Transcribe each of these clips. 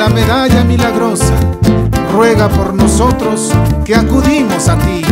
la medalla milagrosa, ruega por nosotros que acudimos a ti.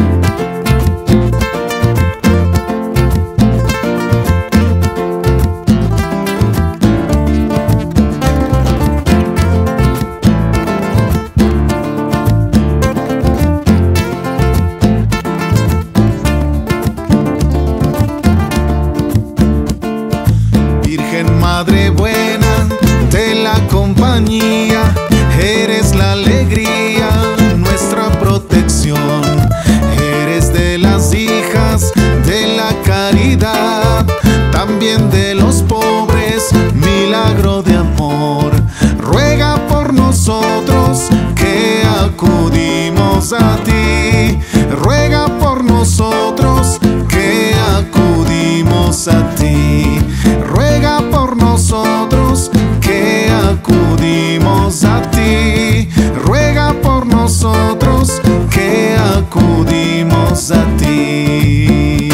Virgen Madre buena de la compañía, eres la alegría, nuestra protección. Eres de las hijas de la caridad, también de los pobres, milagro de amor. Ruega por nosotros que acudimos a ti. Ruega por nosotros que acudimos a ti. Ruega por nosotros que acudimos a ti. Ruega por nosotros que acudimos a ti.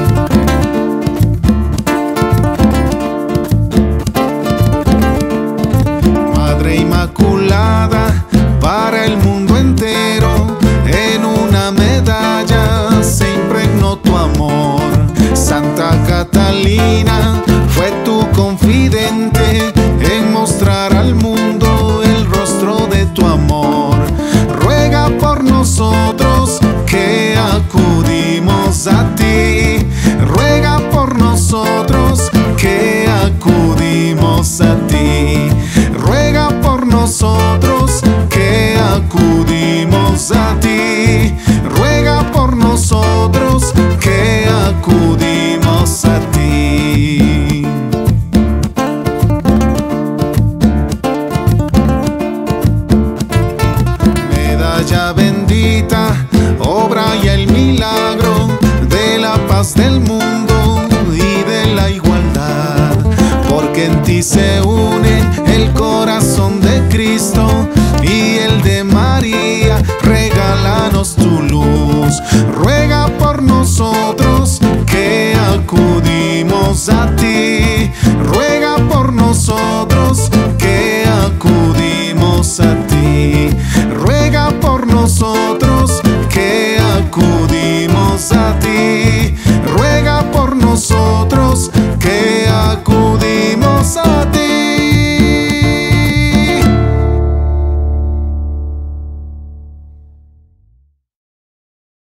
Madre Inmaculada, para el mundo entero, en una medalla se impregnó tu amor. Santa Catalina fue tu confidente en mostrar al mundo el rostro de tu amor. Ruega por nosotros que acudimos a ti. Ruega por nosotros que acudimos a ti. Ruega por nosotros que acudimos a ti. Ruega por nosotros que acudimos a ti. Medalla bendita, obra y el milagro de la paz del mundo y de la igualdad, porque en ti se une el corazón de Cristo y el de María. Regálanos tu luz. Ruega por nosotros que acudimos a ti.